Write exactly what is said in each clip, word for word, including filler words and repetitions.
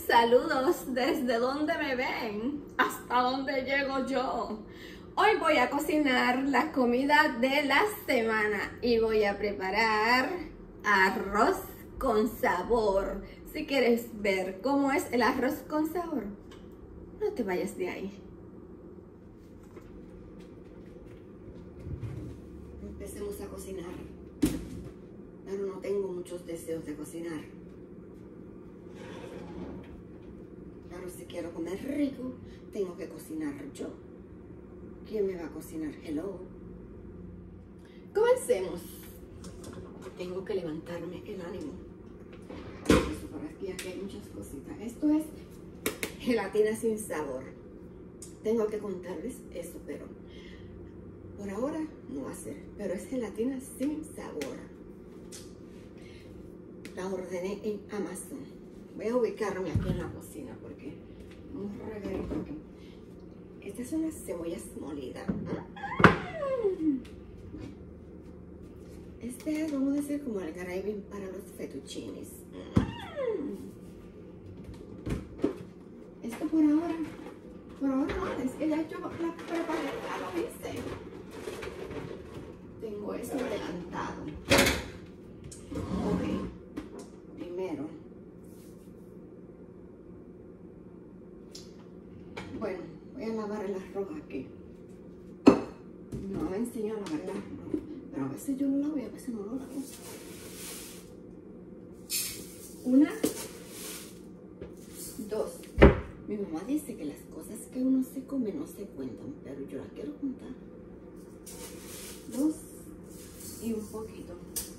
Saludos desde donde me ven, hasta donde llego yo. Hoy voy a cocinar la comida de la semana y voy a preparar arroz con sabor. Si quieres ver cómo es el arroz con sabor, no te vayas de ahí. Empecemos a cocinar, pero no tengo muchos deseos de cocinar. Claro, si quiero comer rico, tengo que cocinar yo. ¿Quién me va a cocinar? Hello. Comencemos. Tengo que levantarme el ánimo. Eso por aquí, aquí hay muchas cositas. Esto es gelatina sin sabor. Tengo que contarles eso, pero por ahora no va a ser. Pero es gelatina sin sabor. La ordené en Amazon. Voy a ubicarme aquí en la cocina porque un reguerito aquí. Estas son las cebollas molidas. Este es, vamos a decir, como el gravy para los fettuccines. Esto por ahora, por ahora no, es que ya yo la preparé, ya lo hice. Tengo eso adelantado. Ok, primero. Bueno, voy a lavar el arroz aquí. No me enseño a lavar el arroz, pero a veces yo lo lavo y a veces no lo lavo. Una, dos. Mi mamá dice que las cosas que uno se come no se cuentan, pero yo las quiero contar. Dos y un poquito.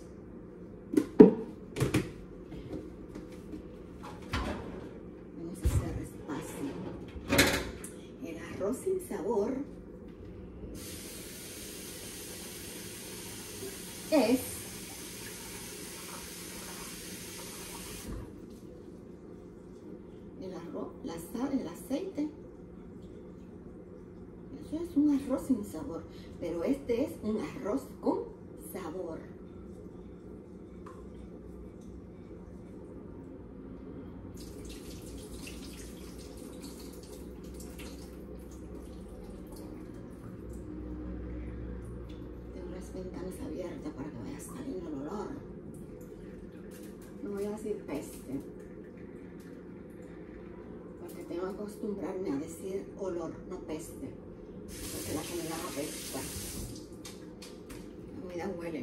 Vamos a hacer espacio. El arroz sin sabor es el arroz, la sal, el aceite. Eso es un arroz sin sabor, pero este es un arroz con sabor. Ventanas abiertas para que vaya saliendo el olor. No voy a decir peste, porque tengo que acostumbrarme a decir olor, no peste, porque la comida no pesta. La comida huele.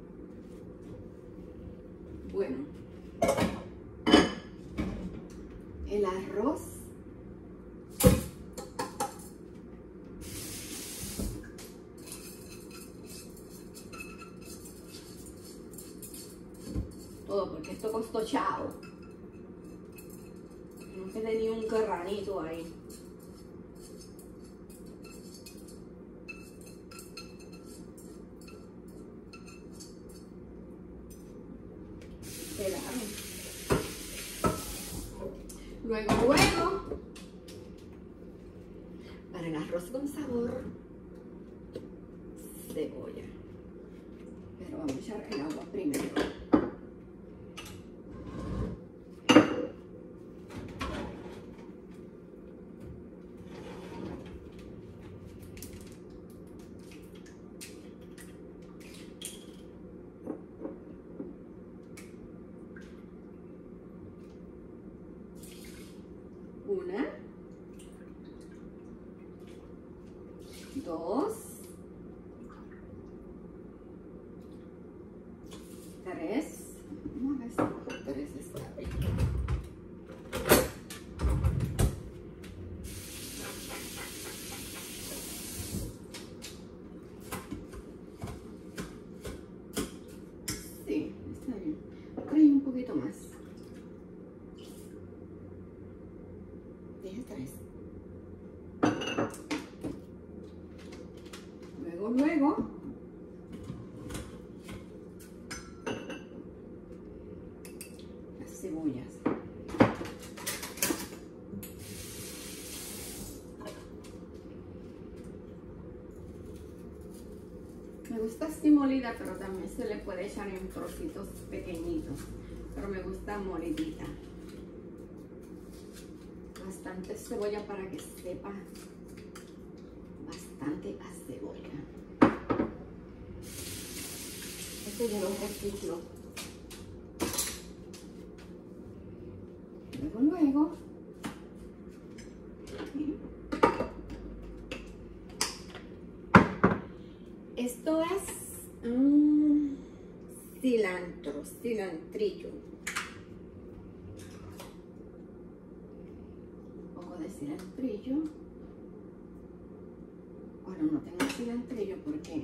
Bueno, el arroz todo, porque esto costó chavo. No quede ni un carranito ahí. Pelado. Luego, luego, para el arroz con sabor, cebolla. Pero vamos a echar el agua primero. Una, dos, tres. Vamos a ver si tres está bien. Sí, está bien. Trae un poquito más. Dije tres. Luego, luego, las cebollas. Me gusta así molida, pero también se le puede echar en trocitos pequeñitos. Pero me gusta molidita. bastante cebolla para que sepa bastante a cebolla. Este ya lo reciclo. Luego, luego. Esto es um, cilantro, cilantrillo. Un poco de cilantrillo. Ahora no tengo cilantrillo porque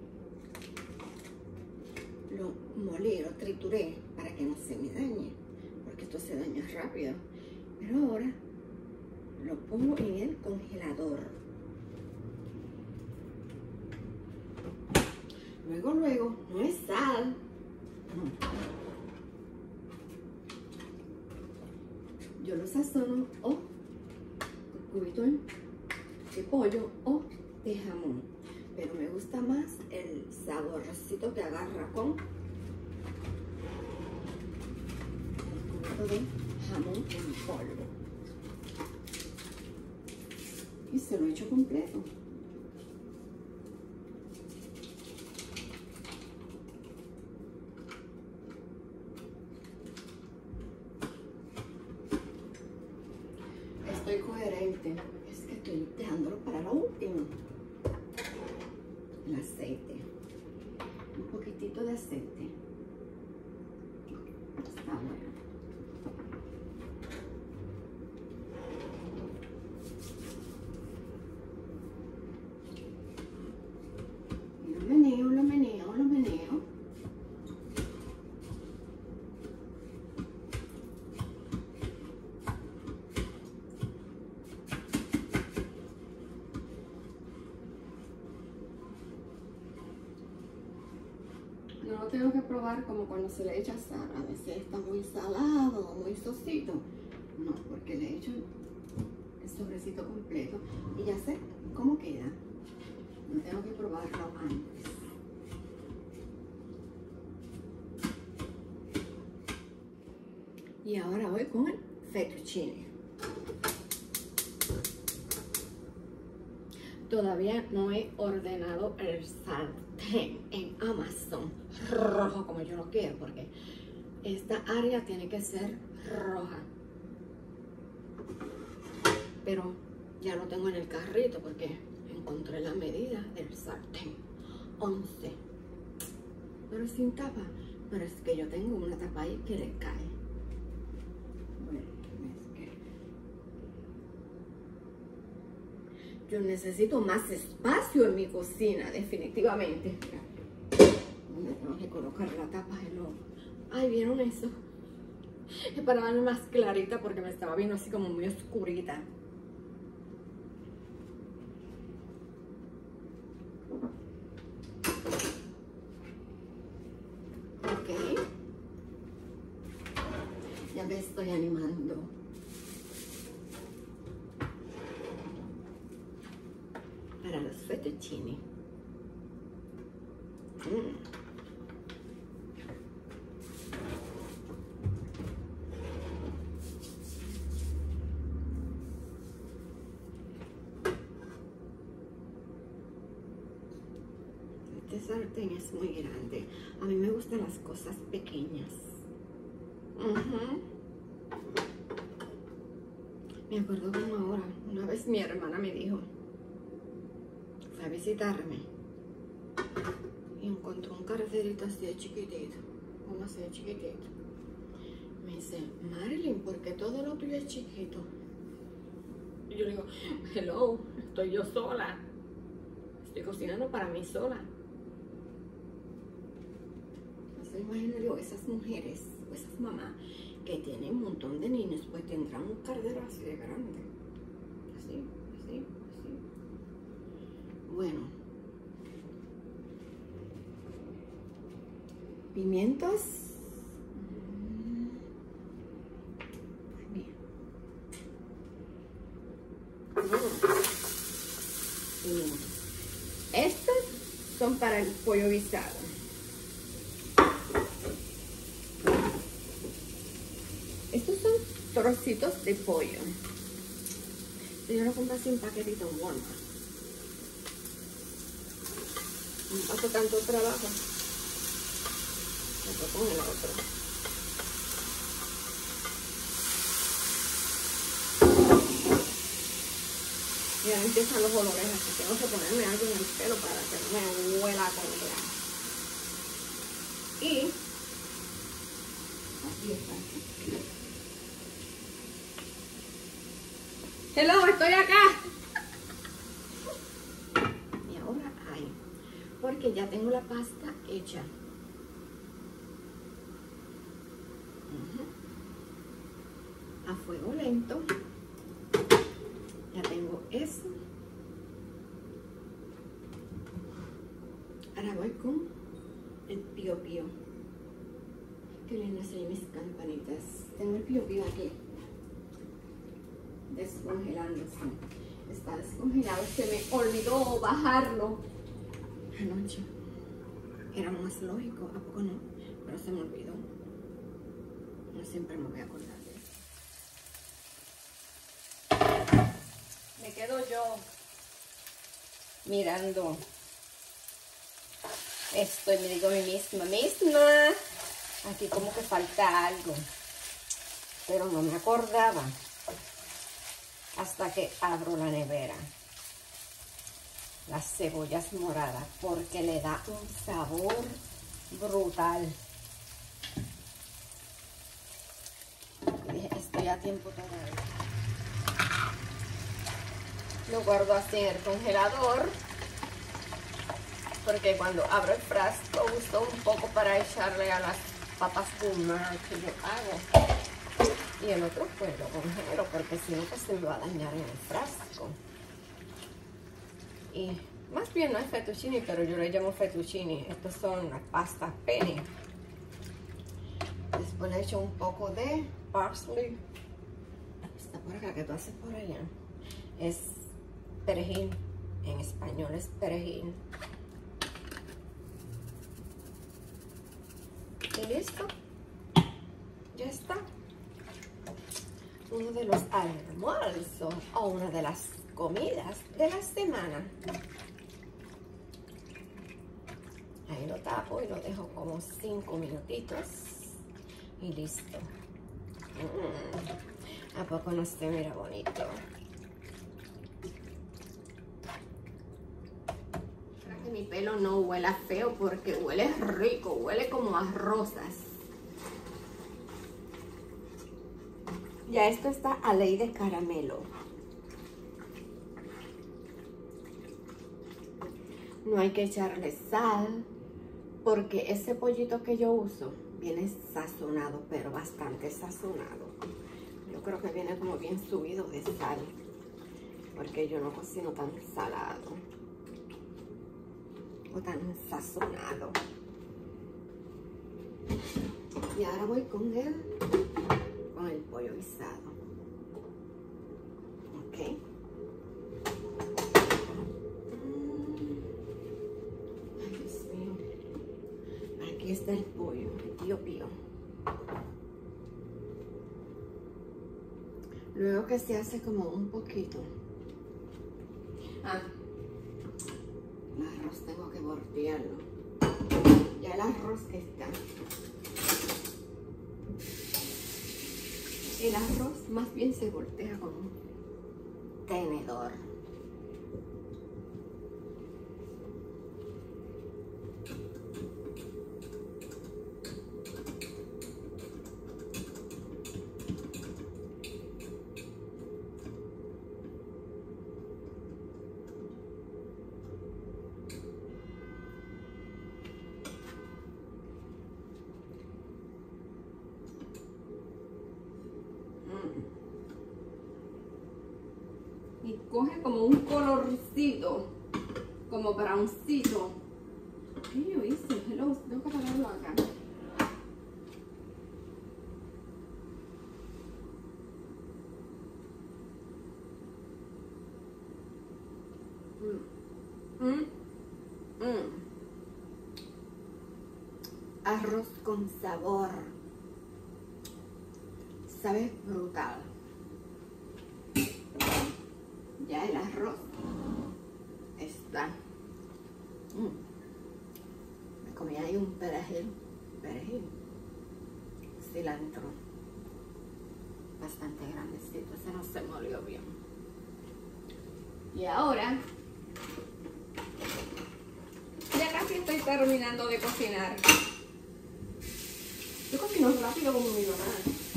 lo molí, lo trituré para que no se me dañe, porque esto se daña rápido. Pero ahora lo pongo en el congelador. Luego, luego, no es sal. No. Yo lo sazono o con cubito de pollo o de jamón. Pero me gusta más el saborcito que agarra con el cubito de jamón en polvo. Y se lo echo completo. Estoy coherente, es que estoy dejándolo para lo último. El aceite, un poquitito de aceite. Está bueno. Y lo meneo, lo meneo, lo meneo. No lo tengo que probar como cuando se le echa sal. A veces está muy salado o muy sosito. No, porque le echo el sobrecito completo y ya sé cómo queda. No tengo que probarlo antes. Y ahora voy con el fettuccine. Todavía no he ordenado el sartén en Amazon rojo como yo lo quiero, porque esta área tiene que ser roja. Pero ya lo tengo en el carrito porque encontré la medida del sartén, once, pero sin tapa. Pero es que yo tengo una tapa ahí que le cae. Bueno, es que yo necesito más espacio en mi cocina, definitivamente. ¿Dónde tengo que colocar la tapa de nuevo? Ay, ¿vieron eso? Es para darme más clarita porque me estaba viendo así como muy oscurita. Ok. Ya me estoy animando. Para los fettuccini. Mm. Este sartén es muy grande. A mí me gustan las cosas pequeñas. Uh-huh. Me acuerdo como ahora, una vez mi hermana me dijo, fue a visitarme y encontró un carterito así de chiquitito, como así de chiquitito. Me dice, Marilyn, ¿por qué todo lo tuyo es chiquito? Y yo le digo, hello, estoy yo sola, estoy cocinando para mí sola. No se imagino yo, esas mujeres, esas mamás que tienen un montón de niños, pues tendrán un caldero así de grande. Así, así, así. Bueno. Pimientos. Bien. Pimientos. Estos son para el pollo guisado. Estos son trocitos de pollo. Yo lo compré así en paquetito en Walmart. No paso tanto trabajo. Me con el otro. Y ahora empiezan los olores, así que tengo que ponerme algo en el pelo para que no me huela con ella. Y aquí está. Hello, estoy acá. Y ahora hay, porque ya tengo la pasta hecha. Uh-huh. A fuego lento. Ya tengo eso. Ahora voy con el pío pío. Que le nací mis campanitas. Tengo el pío pío aquí. Descongelándose. Está descongelado. Se me olvidó bajarlo anoche. Era más lógico, ¿a poco no? Pero se me olvidó. No siempre me voy a acordar de eso. Me quedo yo mirando esto y me digo a mí misma, misma, aquí como que falta algo. Pero no me acordaba. Hasta que abro la nevera. Las cebollas moradas, porque le da un sabor brutal. Y dije, estoy a tiempo todavía. Lo guardo así en el congelador, porque cuando abro el frasco uso un poco para echarle a las papas gourmet que yo hago. Y el otro pues lo congelo, porque si no pues se me va a dañar en el frasco. Y más bien no es fettuccine, pero yo le llamo fettuccine. Estos son las pastas penne. Después le echo un poco de parsley. Está por acá, que tú haces por allá. Es perejil. En español es perejil. Y listo. Ya está. Uno de los almuerzos o una de las comidas de la semana. Ahí lo tapo y lo dejo como cinco minutitos y listo. Mm. ¿A poco no se mira bonito? Para que mi pelo no huela feo, porque huele rico, huele como a rosas. Ya esto está a ley de caramelo. No hay que echarle sal, porque ese pollito que yo uso viene sazonado, pero bastante sazonado. Yo creo que viene como bien subido de sal, porque yo no cocino tan salado o tan sazonado. Y ahora voy con el, con el pollo guisado. Ok. Aquí está el pollo, el pío pío. Luego que se hace como un poquito. Ah, el arroz tengo que voltearlo. Ya el arroz está. El arroz más bien se voltea con un tenedor. Y coge como un colorcito, como browncito. ¿Qué yo hice? Hello, tengo que apagarlo acá. Mm. Mm. Mm. Arroz con sabor. Sabe brutal. Ya el arroz está. Mm. Me comí ahí un perejil, perejil, cilantro, bastante grandecito, ese no se molió bien. Y ahora, ya casi estoy terminando de cocinar. Yo cocino rápido como mi mamá.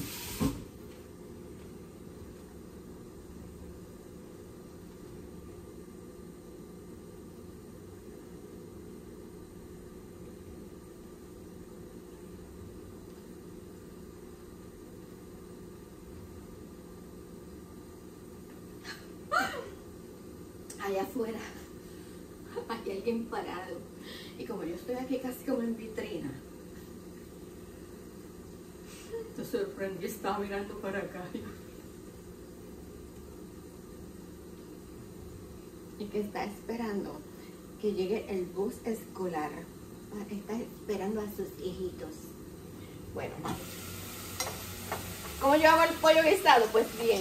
Allá afuera hay alguien parado y como yo estoy aquí casi como en vitrina, te sorprendí, estaba mirando para acá y que está esperando que llegue el bus escolar, está esperando a sus hijitos. Bueno, ¿cómo yo hago el pollo guisado? Pues bien,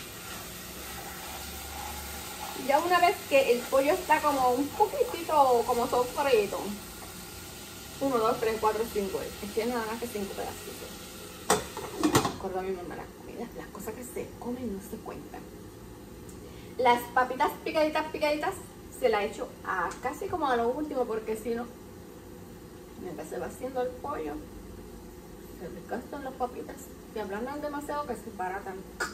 ya una vez que el pollo está como un poquitito como sofrito, uno, dos, tres, cuatro, cinco, es que nada más que cinco pedacitos. Recuerdo a mi mamá las comidas, las cosas que se comen no se cuentan. Las papitas picaditas, picaditas, se las echo a casi como a lo último, porque si no, mientras se va haciendo el pollo, se desgastan las papitas, que ablandan demasiado que se baratan.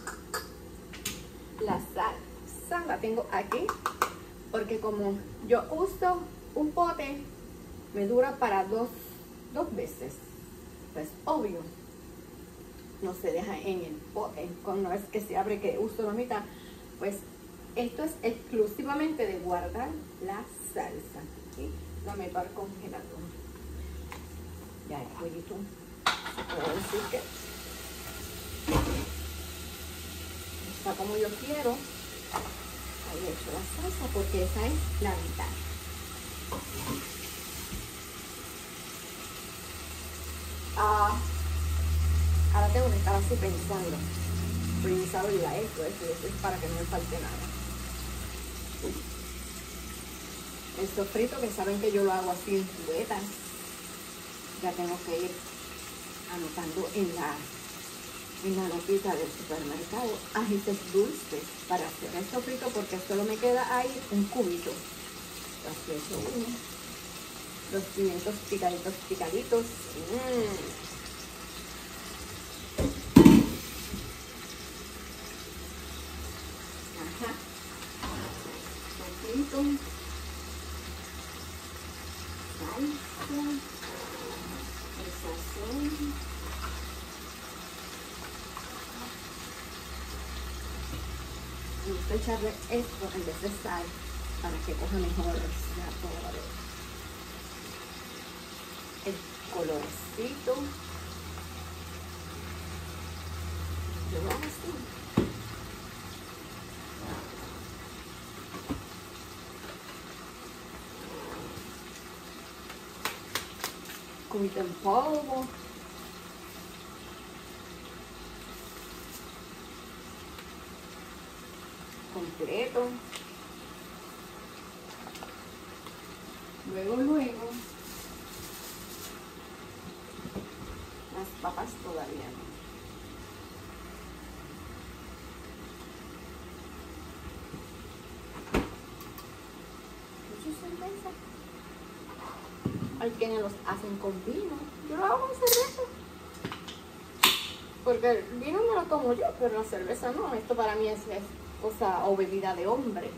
La sal. La tengo aquí porque como yo uso un pote, me dura para dos, dos veces, pues obvio no se deja en el pote, cuando es que se abre que uso la mitad, pues esto es exclusivamente de guardar la salsa, ¿sí? La meto al congelador. Ya el pollito, se puede decir que está como yo quiero. Ahí he hecho la salsa porque esa es la mitad. Ah, ahora tengo que estar así pensando. Priorizado y la he hecho, eso, eso es para que no me falte nada. El sofrito, que saben que yo lo hago así en cubetas, ya tengo que ir anotando en la en la notita del supermercado ajíes dulces para hacer el sofrito, porque solo me queda ahí un cubito. Así hecho uno. Los pimientos picaditos, picaditos. Mm. Ajá. Sofrito. Salsa. El sazón. Me gusta echarle esto en vez de sal para que coja mejor sabor. El colorcito. Yo lo hago así. Cubito en polvo. Completo. Luego, luego, las papas todavía no. Mucha cerveza. Hay quienes los hacen con vino. Yo lo hago con cerveza. Porque el vino me lo tomo yo, pero la cerveza no. Esto para mí es, es cosa o bebida de hombre.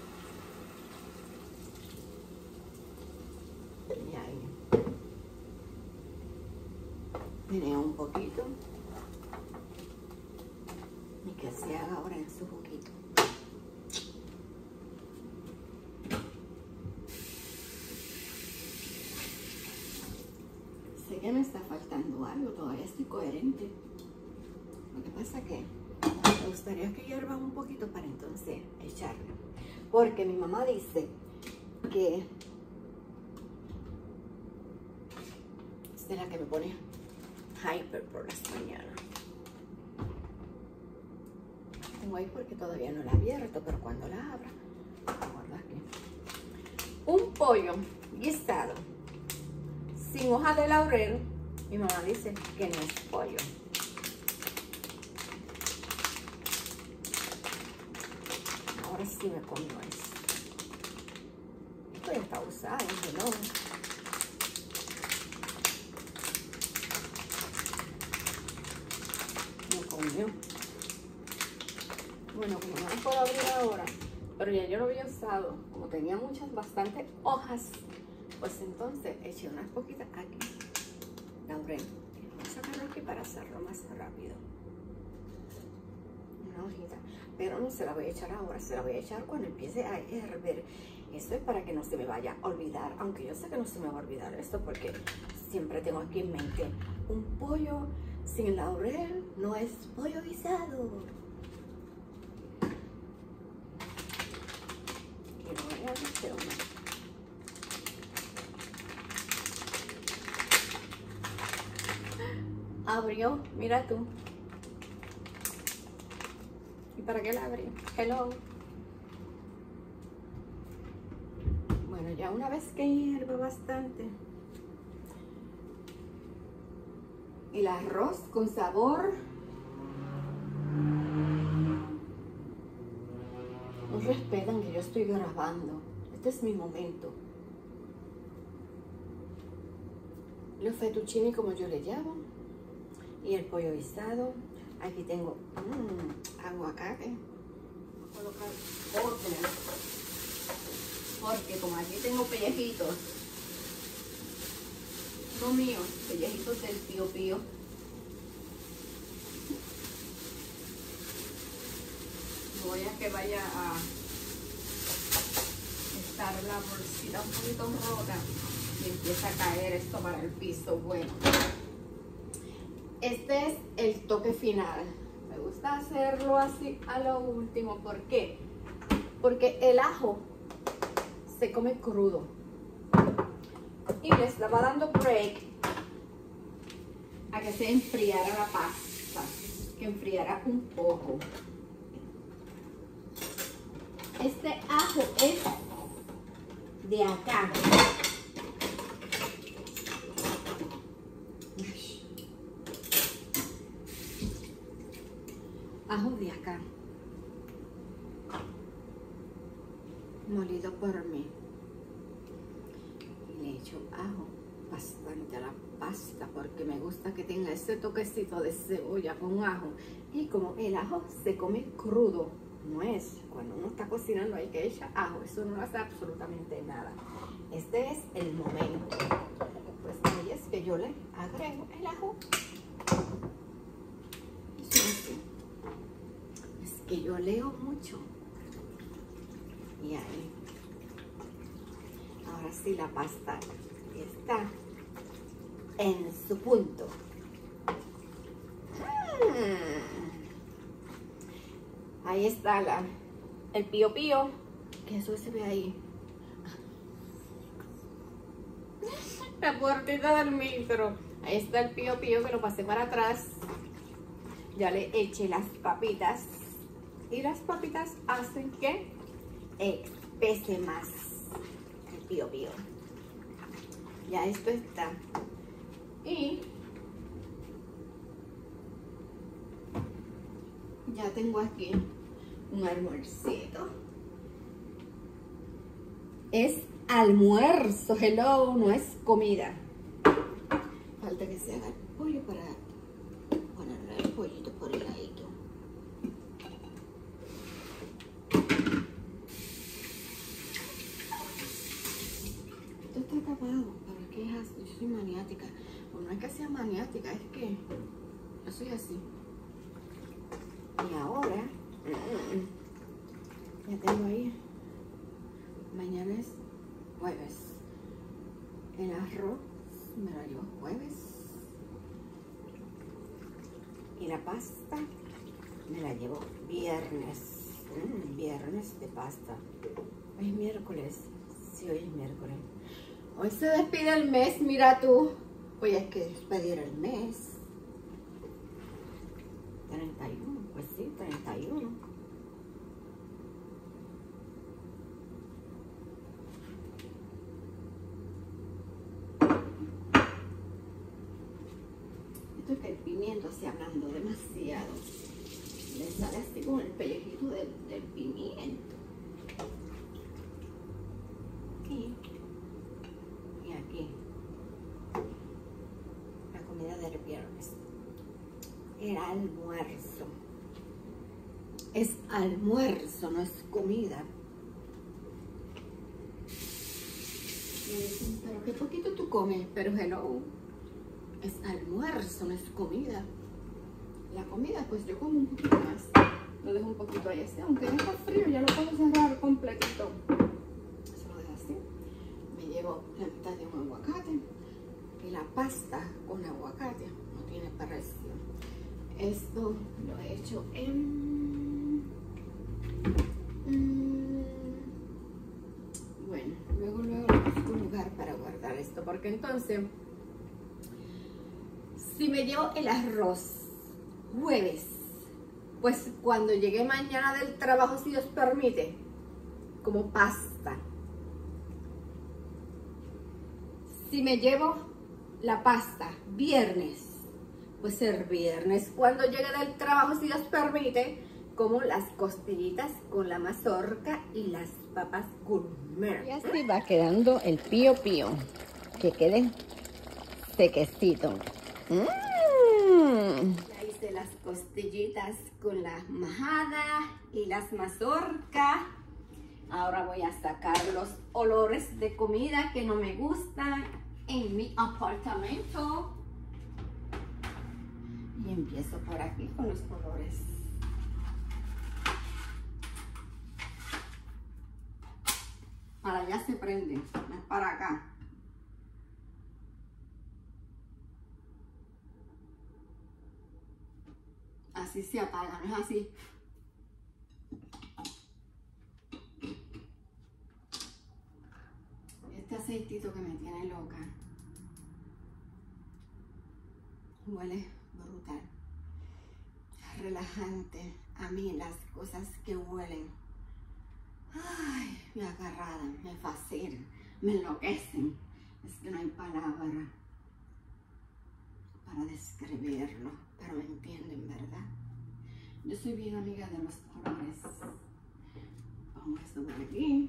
Y ahí meneo un poquito y que se haga ahora en su juguito. Sé que me está faltando algo, todavía estoy coherente. Lo que pasa que me gustaría que hierva un poquito para entonces echarlo, porque mi mamá dice que es de la que me pone hyper por las mañanas. Tengo tengo ahí porque todavía no la he abierto, pero cuando la abra, la guardo aquí. Un pollo guisado sin hoja de laurel, mi mamá dice que no es pollo. Ahora sí me comió eso. Esto ya está usado, ¿no? Me comió. Bueno, como no lo puedo abrir ahora, pero ya yo lo había usado, como tenía muchas, bastantes hojas, pues entonces eché unas poquitas aquí, laurel. Voy a sacarlo aquí para hacerlo más rápido. Una hojita, pero no se la voy a echar ahora, se la voy a echar cuando empiece a hervir. Esto es para que no se me vaya a olvidar, aunque yo sé que no se me va a olvidar esto porque siempre tengo aquí en mente, un pollo sin laurel no es pollo guisado. Abrió, mira tú. ¿Y para qué la abrí? Hello. Bueno, ya una vez que hierve bastante, el arroz con sabor, no respetan que yo estoy grabando. Este es mi momento. Los fettuccini, como yo le llamo, y el pollo guisado. Aquí tengo mmm, aguacate. Voy a colocar orden, porque como aquí tengo pellejitos, no míos, pellejitos del Pío Pío. Voy a que vaya a estar la bolsita un poquito rota y empieza a caer esto para el piso. Bueno, este es el toque final. Me gusta hacerlo así a lo último. ¿Por qué? Porque el ajo se come crudo y le estaba dando break a que se enfriara la pasta, que enfriara un poco. Este ajo es de acá. Ajo de acá. Molido por mí. Le echo ajo bastante a la pasta porque me gusta que tenga ese toquecito de cebolla con ajo. Y como el ajo se come crudo, no es cuando uno está cocinando hay que echar ajo, eso no hace absolutamente nada. Este es el momento. Pues ahí es que yo le agrego el ajo. Sí, es que yo leo mucho. Y ahí. Ahora sí la pasta está en su punto. Ahí está la, el Pío Pío, que eso se ve ahí. La puertita del micro. Ahí está el Pío Pío que lo pasé para atrás. Ya le eché las papitas. Y las papitas hacen que espese más el Pío Pío. Ya esto está. Y ya tengo aquí un almuercito. Es almuerzo, hello, no es comida. Falta que se haga el pollo para ponerle el pollito por el ladito. Esto está tapado, ¿para qué es así? Yo soy maniática. O no es que sea maniática, es que yo soy así. Y ahora, ya tengo ahí, mañana es jueves, el arroz me lo llevo jueves y la pasta me la llevo viernes, mm, viernes de pasta. Hoy es miércoles, sí, hoy es miércoles. Hoy se despide el mes, mira tú, hoy hay que despedir el mes. treinta y uno, pues sí, treinta y uno. comiéndose, hablando demasiado. Le sale así con el pellejito del, del pimiento. Aquí. Y aquí. La comida del viernes. El almuerzo. Es almuerzo, no es comida. Me dicen, pero qué poquito tú comes, pero hello. Es almuerzo, no es comida. La comida, pues yo como un poquito más. Lo dejo un poquito ahí así. Aunque está frío, ya lo puedo cerrar completito. Se lo dejo así. Me llevo la mitad de un aguacate. Y la pasta con aguacate no tiene precio. Esto lo he hecho en... Mm, bueno, luego, luego busco un lugar para guardar esto. Porque entonces... Si me llevo el arroz jueves, pues cuando llegue mañana del trabajo, si Dios permite, como pasta. Si me llevo la pasta viernes, pues el viernes cuando llegue del trabajo, si Dios permite, como las costillitas con la mazorca y las papas gourmet. Y así va quedando el pío pío, que quede sequecito. Mm. Ya hice las costillitas con las majadas y las mazorcas. Ahora voy a sacar los olores de comida que no me gustan en mi apartamento. Y empiezo por aquí con los olores. Para allá se prende, no es para acá. Así se apaga, no es así. Este aceitito que me tiene loca. Huele brutal. Relajante. A mí las cosas que huelen. Ay, me agarradan, me fascinan, me enloquecen. Es que no hay palabra para describirlo, pero me entienden, ¿verdad? Yo soy bien amiga de los olores. Pongo esto por aquí.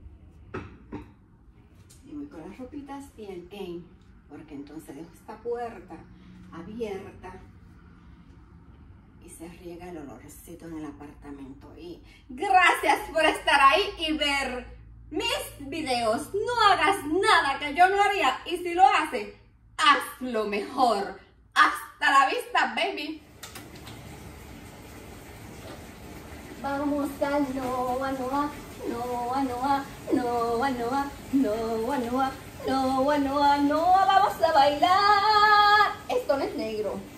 Y voy con las ropitas y el game, porque entonces dejo esta puerta abierta y se riega el olorcito en el apartamento. Y gracias por estar ahí y ver mis videos. No hagas nada que yo no haría, y si lo haces, hazlo mejor. Hasta la vista, baby. Vamos a Noa, Noa, Noa, Noa, Noa, Noa, Noa, Noa, Noa, Noa, Noa, vamos a bailar. Esto no es negro.